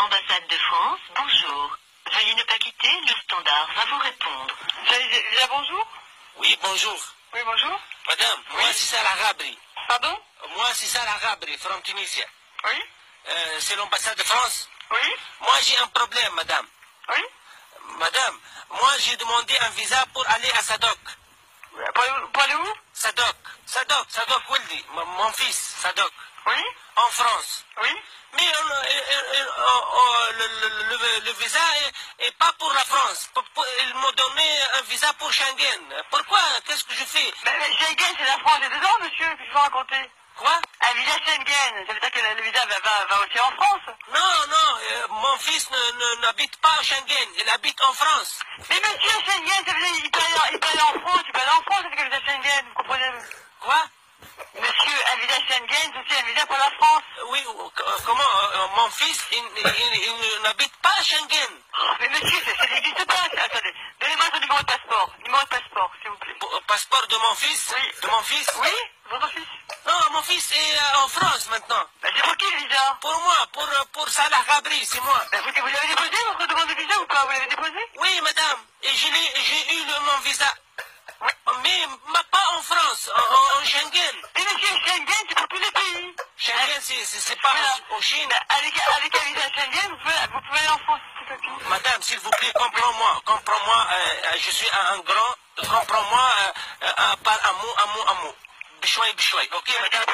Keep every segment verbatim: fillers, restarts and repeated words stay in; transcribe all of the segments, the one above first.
Ambassade de France, bonjour. Veuillez ne pas quitter, le standard va vous répondre. Déjà bonjour? Oui, bonjour. Oui, bonjour. Madame, Oui. moi c'est Salah Ghabri. Pardon? Moi c'est Salah Ghabri, from Tunisia. Oui? Euh, c'est l'ambassade de France. Oui? Moi j'ai un problème, madame. Oui? Madame, moi j'ai demandé un visa pour aller à Sadok. Pour aller où? Pour aller où? Sadok, Sadok, Sadok Wildi, mon mon fils, Sadok, Oui? en France. Oui? Mais on, euh, euh, euh, oh, oh, le, le- le- le visa est, est pas pour la France. Pour- pour- ils m'ont donné un visa pour Schengen. Pourquoi? Qu'est-ce que je fais? Ben, mais Schengen, c'est la France et dedans, monsieur, que je vous raconter. Quoi? Un visa Schengen, ça veut dire que le visa va, va, va aussi en France. Non, non, euh, mon fils ne- ne- n'habite pas à Schengen, il habite en France. Mais monsieur, Schengen, ça veut dire qu'il peut aller, il peut aller en France, il peut aller en France avec un visa Schengen, vous comprenez? Quoi? Monsieur, un visa Schengen, c'est aussi un visa pour la France. Oui, euh, comment? euh, Mon fils, il, il- il n'habite pas à Schengen. Mais monsieur, ça, ça n'existe pas, ça. Attendez, donnez-moi son numéro de passeport. Numéro de passeport, s'il vous plaît. P- Passeport de mon fils? Oui. De mon fils? Oui? Votre fils? Non, mon fils est euh, en France maintenant. Ben, c'est pour qui le visa? Pour moi, pour, euh, pour Salah Ghabri, c'est moi. Ben, vous, vous l'avez déposé, votre demande de visa ou pas? Vous l'avez déposé? Oui, madame, et je l'ai- j'ai eu le, mon visa. Mais ma- pas en France, en, en- en Schengen. Mais monsieur, Schengen, c'est pour tous les pays. Schengen, c'est- c'est c'est pas Voilà. en, en Chine. Ben, avec, avec un visa Schengen, vous pouvez, vous pouvez aller en France, tout à fait. Madame, s'il vous plaît, comprends-moi. Comprends-moi, euh, euh, je suis un, un grand. Comprends-moi euh, euh, euh, par un mot, un mot, un mot. Bichouai, bichouai. Ok, madame?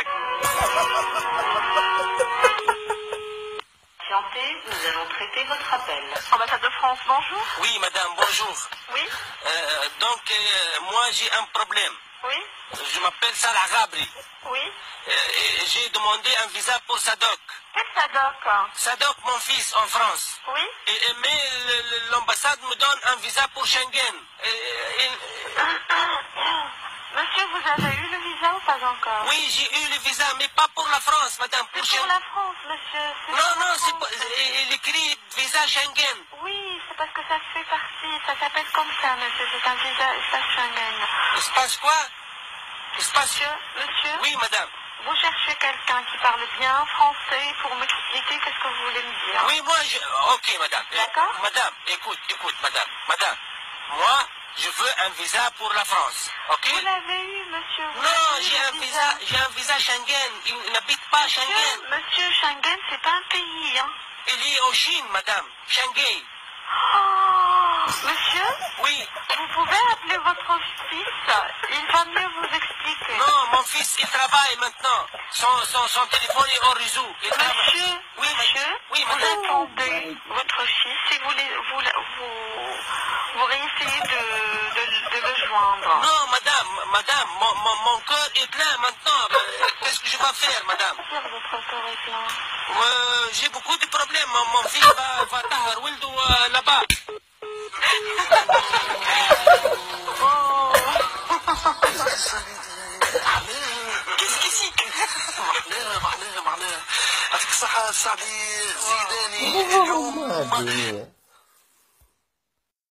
Patientez, nous allons traiter votre appel. Ambassade de France, bonjour. Oui, madame, bonjour. Oui? Euh, donc, euh, moi, j'ai un problème. Oui? Je m'appelle Salah Ghabri. Oui? Euh, et j'ai demandé un visa pour Sadok. Qu'est-ce que ça doc? Sadok, mon fils, en France. Oui? Et, et- mais le- le- l'ambassade me donne un visa pour Schengen. Et- et- Monsieur, vous avez eu le visa ou pas encore? oui, j'ai eu le visa, mais pas pour la France, madame. Pour C'est pour Schengen. la France, monsieur. C'est Non, pour la non, c'est France. pas. Il écrit visa Schengen. Oui, c'est parce que ça fait partie, ça s'appelle comme ça, monsieur. C'est un visa, visa Schengen. Il se passe quoi? Il se passe. Monsieur, monsieur, Oui, madame. vous cherchez quelqu'un qui parle bien français pour m'expliquer qu'est-ce que vous voulez me dire. Oui, moi, je. Ok, madame. D'accord. Madame, écoute, écoute, madame. Madame, moi, je veux un visa pour la France. Ok? Vous l'avez eu, monsieur. Vous Non, l'avez eu, j'ai le un visa, j'ai un visa Schengen. Il n'habite pas à Schengen. Monsieur, monsieur, Schengen, c'est pas un pays, hein. Il est en Chine, madame. Schengen. Oh, monsieur, Oui. vous pouvez appeler votre fils. Il va mieux vous expliquer. Non, mon fils, il travaille maintenant. Son, son, son téléphone est hors réseau. Il travaille. Monsieur, Oui, monsieur, oui, vous madame. attendez votre fils et vous, les- vous, vous, vous réessayez de, de, de le joindre. Non, madame, madame, mon, mon, mon cœur est plein maintenant. Euh, Qu'est-ce que je vais faire, madame? Dire votre corps est plein. Euh, J'ai beaucoup de problèmes. Mon, mon fils va, va tahar Wildo euh, là-bas. كيف كيفك؟ معناها معناها معناها يعطيك الصحة الشعبي زيداني اليوم الدنيا